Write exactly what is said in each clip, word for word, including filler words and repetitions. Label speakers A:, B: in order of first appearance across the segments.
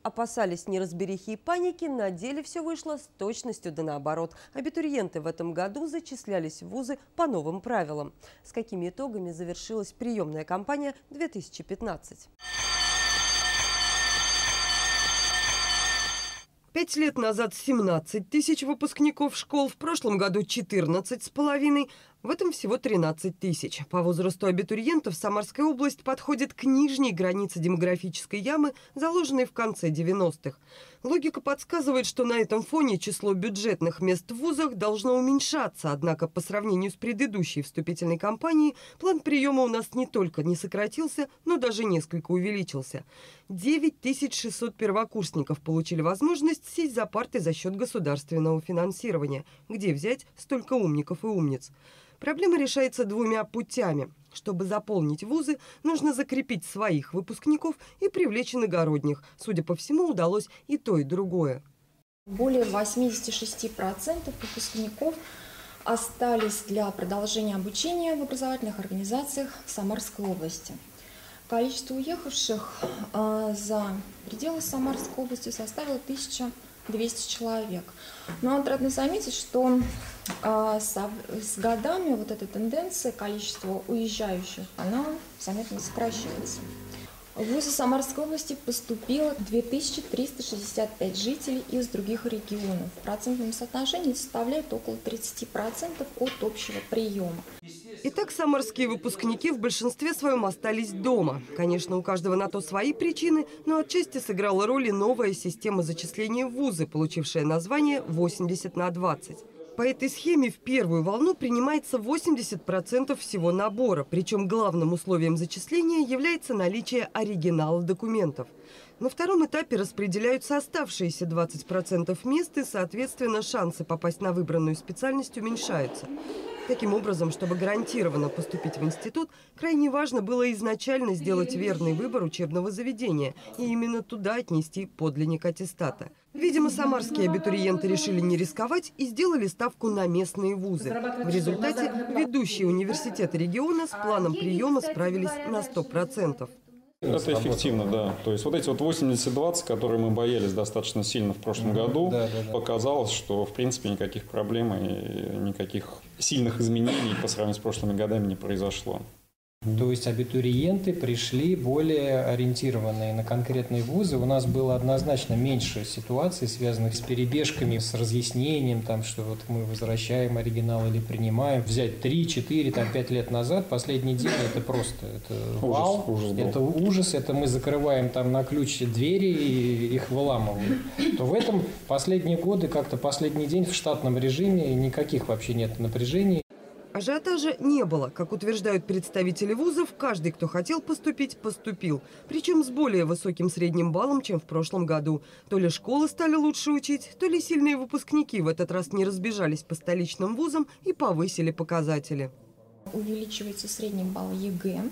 A: Опасались неразберихи и паники, на деле все вышло с точностью да наоборот. Абитуриенты в этом году зачислялись в вузы по новым правилам. С какими итогами завершилась приемная кампания две тысячи пятнадцать?
B: Пять лет назад семнадцать тысяч выпускников школ, в прошлом году четырнадцать с половиной, в этом всего тринадцать тысяч. По возрасту абитуриентов Самарская область подходит к нижней границе демографической ямы, заложенной в конце девяностых. Логика подсказывает, что на этом фоне число бюджетных мест в вузах должно уменьшаться, однако по сравнению с предыдущей вступительной кампанией план приема у нас не только не сократился, но даже несколько увеличился. девять тысяч шестьсот первокурсников получили возможность сесть за парты за счет государственного финансирования. Где взять столько умников и умниц? Проблема решается двумя путями. Чтобы заполнить вузы, нужно закрепить своих выпускников и привлечь иногородних. Судя по всему, удалось и то, и другое.
C: Более восьмидесяти шести процентов выпускников остались для продолжения обучения в образовательных организациях Самарской области. Количество уехавших э, за пределы Самарской области составило тысяча двести человек. Но отрадно заметить, что э, со, с годами вот эта тенденция, количество уезжающих, она заметно сокращается. В вузы Самарской области поступило две тысячи триста шестьдесят пять жителей из других регионов. В процентном соотношении составляет около тридцати процентов от общего приема.
B: Итак, самарские выпускники в большинстве своем остались дома. Конечно, у каждого на то свои причины, но отчасти сыграла роль и новая система зачисления в вузы, получившая название восемьдесят на двадцать. По этой схеме в первую волну принимается восемьдесят процентов всего набора, причем главным условием зачисления является наличие оригинала документов. На втором этапе распределяются оставшиеся двадцать процентов мест, и, соответственно, шансы попасть на выбранную специальность уменьшаются. Таким образом, чтобы гарантированно поступить в институт, крайне важно было изначально сделать верный выбор учебного заведения и именно туда отнести подлинник аттестата. Видимо, самарские абитуриенты решили не рисковать и сделали ставку на местные вузы. В результате ведущие университеты региона с планом приема справились на сто процентов.
D: Это эффективно, да. То есть вот эти вот восемьдесят двадцать, которые мы боялись достаточно сильно в прошлом году, да, да, да. Показалось, что в принципе никаких проблем и никаких сильных изменений по сравнению с прошлыми годами не произошло.
E: То есть абитуриенты пришли более ориентированные на конкретные вузы. У нас было однозначно меньше ситуаций, связанных с перебежками, с разъяснением, там, что вот мы возвращаем оригинал или принимаем. Взять три, четыре, пять лет назад, последний день, это просто это вау, ужас, ужас это ужас, это мы закрываем там на ключ двери и их выламываем. То в этом последние годы, как-то последний день в штатном режиме, никаких вообще нет напряжений.
B: Ажиотажа не было. Как утверждают представители вузов, каждый, кто хотел поступить, поступил. Причем с более высоким средним баллом, чем в прошлом году. То ли школы стали лучше учить, то ли сильные выпускники в этот раз не разбежались по столичным вузам и повысили показатели.
C: Увеличивается средний балл ЕГЭ.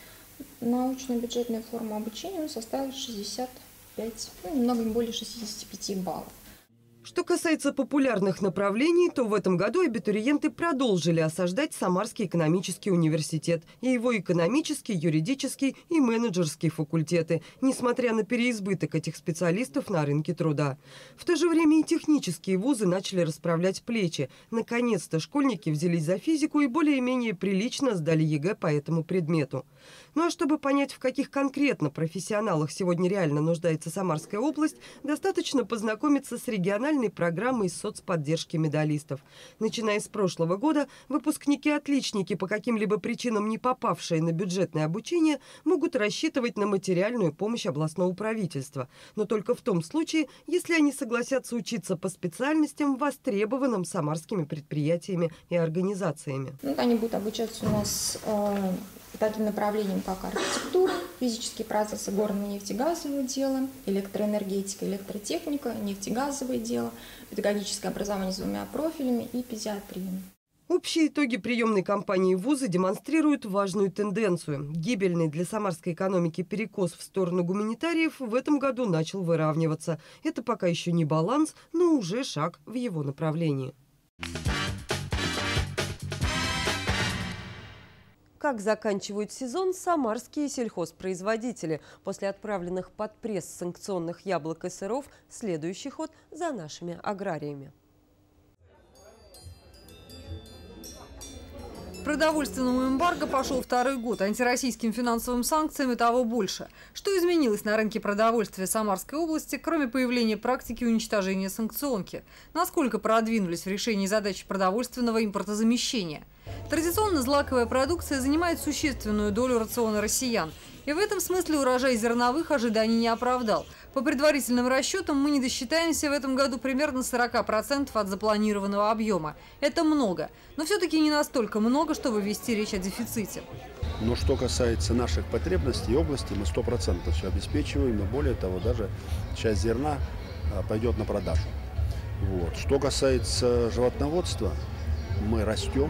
C: Научно-бюджетная форма обучения составила шестьдесят пять, ну, немного более шестидесяти пяти баллов.
B: Что касается популярных направлений, то в этом году абитуриенты продолжили осаждать Самарский экономический университет и его экономический, юридический и менеджерский факультеты, несмотря на переизбыток этих специалистов на рынке труда. В то же время и технические вузы начали расправлять плечи. Наконец-то школьники взялись за физику и более-менее прилично сдали ЕГЭ по этому предмету. Ну а чтобы понять, в каких конкретно профессионалах сегодня реально нуждается Самарская область, достаточно познакомиться с региональной программой соцподдержки медалистов. Начиная с прошлого года, выпускники-отличники, по каким-либо причинам не попавшие на бюджетное обучение, могут рассчитывать на материальную помощь областного правительства. Но только в том случае, если они согласятся учиться по специальностям, востребованным самарскими предприятиями и организациями.
C: Ну, они будут обучаться у нас э, таким направлением, как архитектура, физические процессы горного нефтегазового дела, электроэнергетика, электротехника, нефтегазовое дело, педагогическое образование с двумя профилями и педиатрия.
B: Общие итоги приемной кампании в вузы демонстрируют важную тенденцию. Гибельный для самарской экономики перекос в сторону гуманитариев в этом году начал выравниваться. Это пока еще не баланс, но уже шаг в его направлении.
A: как заканчивают сезон самарские сельхозпроизводители. После отправленных под пресс санкционных яблок и сыров следующий ход за нашими аграриями.
F: Продовольственному эмбарго пошел второй год, антироссийским финансовым санкциям и того больше. Что изменилось на рынке продовольствия Самарской области, кроме появления практики уничтожения санкционки? Насколько продвинулись в решении задачи продовольственного импортозамещения? Традиционно злаковая продукция занимает существенную долю рациона россиян. И в этом смысле урожай зерновых ожиданий не оправдал. По предварительным расчетам мы не досчитаемся в этом году примерно сорока процентов от запланированного объема. Это много, но все-таки не настолько много, чтобы вести речь о дефиците.
G: Но что касается наших потребностей и области, мы сто процентов все обеспечиваем, и более того, даже часть зерна пойдет на продажу. Вот. Что касается животноводства, мы растем.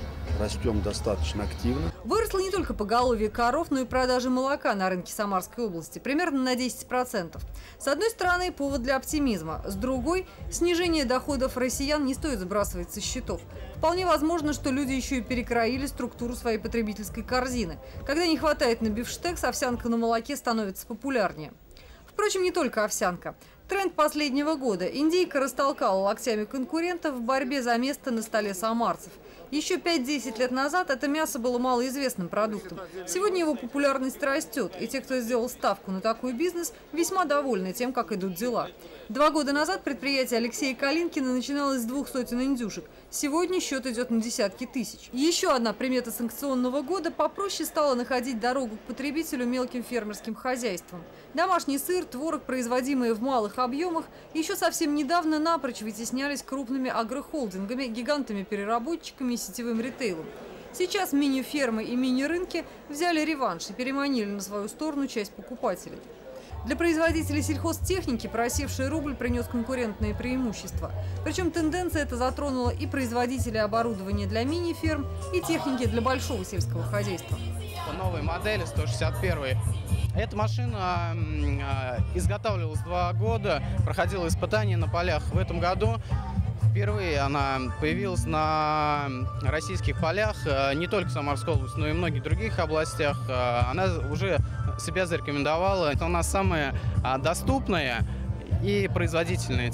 G: Растем достаточно активно.
F: Выросло не только поголовье коров, но и продажи молока на рынке Самарской области. Примерно на десять процентов. С одной стороны, повод для оптимизма. С другой, снижение доходов россиян не стоит сбрасывать со счетов. Вполне возможно, что люди еще и перекроили структуру своей потребительской корзины. Когда не хватает на бифштекс, овсянка на молоке становится популярнее. Впрочем, не только овсянка. Тренд последнего года. Индейка растолкала локтями конкурентов в борьбе за место на столе самарцев. Еще пять-десять лет назад это мясо было малоизвестным продуктом. Сегодня его популярность растет, и те, кто сделал ставку на такой бизнес, весьма довольны тем, как идут дела. Два года назад предприятие Алексея Калинкина начиналось с двух сотен индюшек. Сегодня счет идет на десятки тысяч. Еще одна примета санкционного года – попроще стало находить дорогу к потребителю мелким фермерским хозяйствам. Домашний сыр, творог, производимые в малых объемах, еще совсем недавно напрочь вытеснялись крупными агрохолдингами, гигантами-переработчиками и сетевым ритейлом. Сейчас мини-фермы и мини-рынки взяли реванш и переманили на свою сторону часть покупателей. Для производителей сельхозтехники просевший рубль принес конкурентные преимущества. Причем тенденция эта затронула и производителей оборудования для мини-ферм, и техники для большого сельского хозяйства.
H: По новой модели сто шестьдесят первой. Эта машина изготавливалась два года, проходила испытания на полях. В этом году впервые она появилась на российских полях, не только в Самарской области, но и в многих других областях. Она уже себя зарекомендовала. Это у нас самая доступная и производительная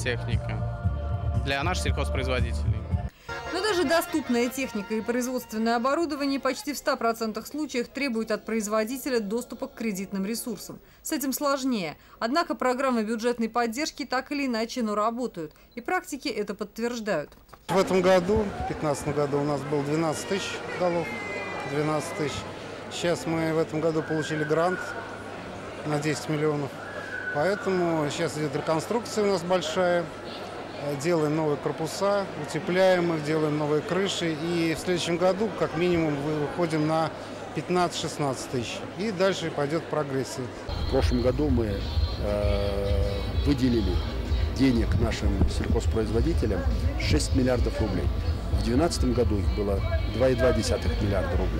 H: техника для наших сельхозпроизводителей.
F: Но даже доступная техника и производственное оборудование почти в ста процентах случаях требуют от производителя доступа к кредитным ресурсам. С этим сложнее. Однако программы бюджетной поддержки так или иначе, но работают. И практики это подтверждают.
I: В этом году, в две тысячи пятнадцатом году, у нас было двенадцать тысяч голов. двенадцать тысяч. Сейчас мы в этом году получили грант на десять миллионов. Поэтому сейчас идет реконструкция у нас большая. Делаем новые корпуса, утепляем их, делаем новые крыши. И в следующем году, как минимум, выходим на пятнадцать-шестнадцать тысяч. И дальше пойдет прогрессия.
G: В прошлом году мы э, выделили денег нашим сельхозпроизводителям шесть миллиардов рублей. В две тысячи двенадцатом году их было два и два десятых миллиарда рублей.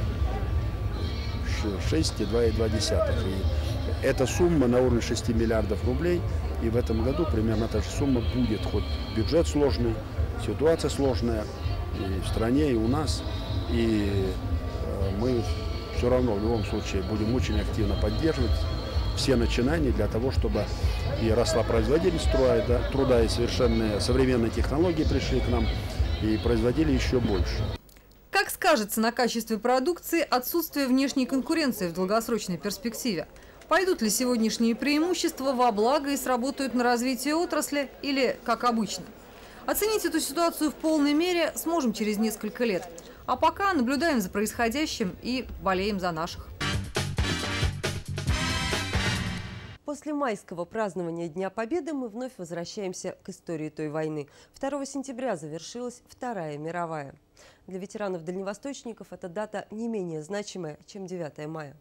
G: шесть и два и два десятых. И эта сумма на уровне шести миллиардов рублей. И в этом году примерно та же сумма будет. Хоть бюджет сложный, ситуация сложная и в стране, и у нас. И мы все равно в любом случае будем очень активно поддерживать все начинания для того, чтобы и росла производительность труда, и совершенно современные технологии пришли к нам, и производили еще больше.
F: Как скажется на качестве продукции отсутствие внешней конкуренции в долгосрочной перспективе? Пойдут ли сегодняшние преимущества во благо и сработают на развитие отрасли или как обычно? Оценить эту ситуацию в полной мере сможем через несколько лет. А пока наблюдаем за происходящим и болеем за наших.
A: После майского празднования Дня Победы мы вновь возвращаемся к истории той войны. второго сентября завершилась Вторая мировая. Для ветеранов-дальневосточников эта дата не менее значимая, чем девятое мая.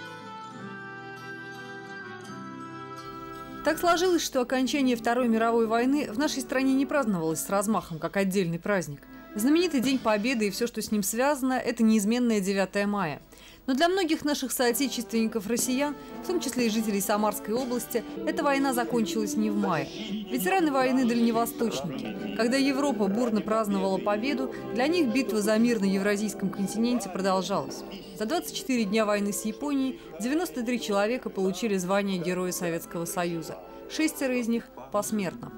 F: Так сложилось, что окончание Второй мировой войны в нашей стране не праздновалось с размахом, как отдельный праздник. Знаменитый День Победы и все, что с ним связано, это неизменное девятое мая. Но для многих наших соотечественников-россиян, в том числе и жителей Самарской области, эта война закончилась не в мае. Ветераны войны – дальневосточники. Когда Европа бурно праздновала победу, для них битва за мир на Евразийском континенте продолжалась. За двадцать четыре дня войны с Японией девяносто три человека получили звание Героя Советского Союза. Шестеро из них – посмертно.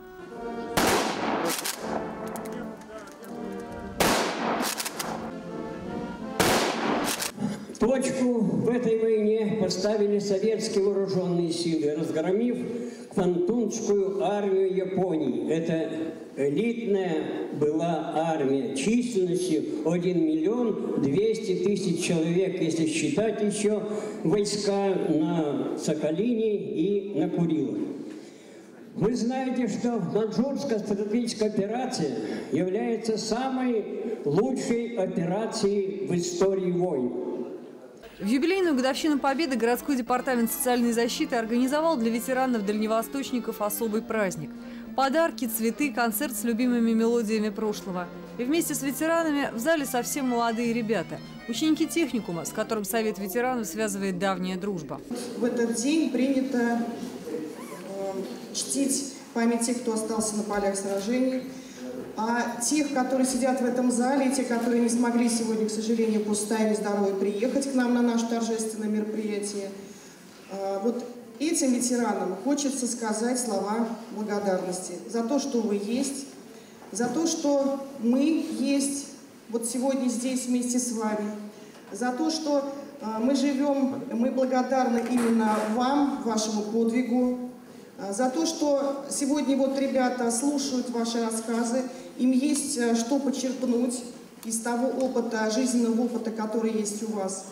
J: Точку в этой войне поставили советские вооруженные силы, разгромив Квантунскую армию Японии. Это элитная была армия численностью один миллион двести тысяч человек, если считать еще войска на Сахалине и на Курилах. Вы знаете, что Маньчжурская стратегическая операция является самой лучшей операцией в истории войн.
F: В юбилейную годовщину Победы городской департамент социальной защиты организовал для ветеранов-дальневосточников особый праздник. Подарки, цветы, концерт с любимыми мелодиями прошлого. И вместе с ветеранами в зале совсем молодые ребята. Ученики техникума, с которым Совет ветеранов связывает давняя дружба.
K: В этот день принято э, чтить память тех, кто остался на полях сражений. А тех, которые сидят в этом зале, те, которые не смогли сегодня, к сожалению, по состоянию здоровья приехать к нам на наше торжественное мероприятие, вот этим ветеранам хочется сказать слова благодарности за то, что вы есть, за то, что мы есть вот сегодня здесь вместе с вами, за то, что мы живем, мы благодарны именно вам, вашему подвигу, за то, что сегодня вот ребята слушают ваши рассказы, им есть что почерпнуть из того опыта, жизненного опыта, который есть у вас.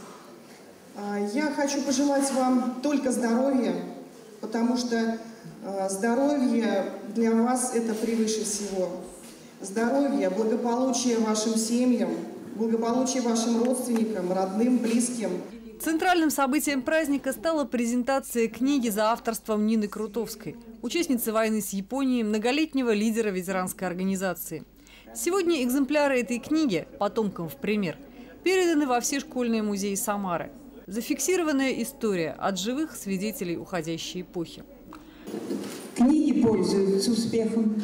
K: Я хочу пожелать вам только здоровья, потому что здоровье для вас это превыше всего. Здоровье, благополучие вашим семьям, благополучие вашим родственникам, родным, близким.
F: Центральным событием праздника стала презентация книги за авторством Нины Крутовской, участницы войны с Японией, многолетнего лидера ветеранской организации. Сегодня экземпляры этой книги, потомкам в пример, переданы во все школьные музеи Самары. Зафиксированная история от живых свидетелей уходящей эпохи.
L: Книги пользуются успехом,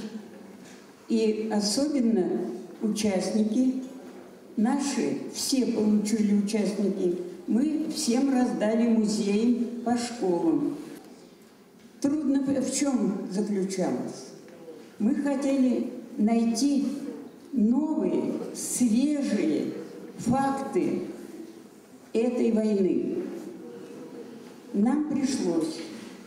L: и особенно участники, наши все получили участники, мы всем раздали музеи по школам. Трудно в чем заключалось? Мы хотели найти новые, свежие факты этой войны. Нам пришлось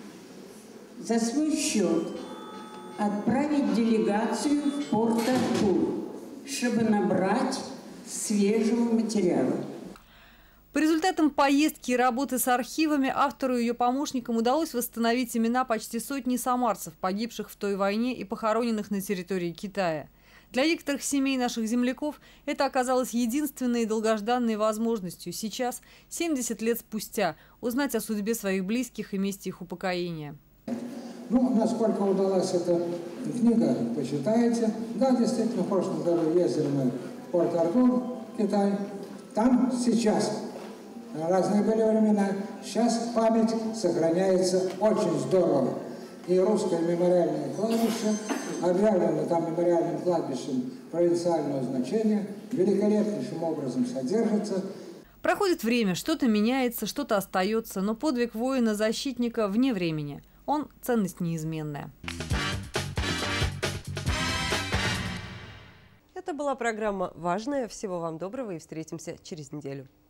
L: за свой счет отправить делегацию в Порт-Артур, чтобы набрать свежего материала.
F: По результатам поездки и работы с архивами автору и ее помощникам удалось восстановить имена почти сотни самарцев, погибших в той войне и похороненных на территории Китая. Для некоторых семей наших земляков это оказалось единственной и долгожданной возможностью сейчас, семьдесят лет спустя, узнать о судьбе своих близких и месте их упокоения.
M: Ну, насколько удалась эта книга, почитаете. Да, действительно, в прошлом году ездили мы в Порт-Артур, Китай. Там сейчас разные были времена. Сейчас память сохраняется очень здорово. И русское мемориальное кладбище, объявлено там мемориальным кладбищем провинциального значения, великолепнейшим образом содержится.
F: Проходит время, что-то меняется, что-то остается, но подвиг воина-защитника вне времени. Он – ценность неизменная.
A: Это была программа «Важная». Всего вам доброго и встретимся через неделю.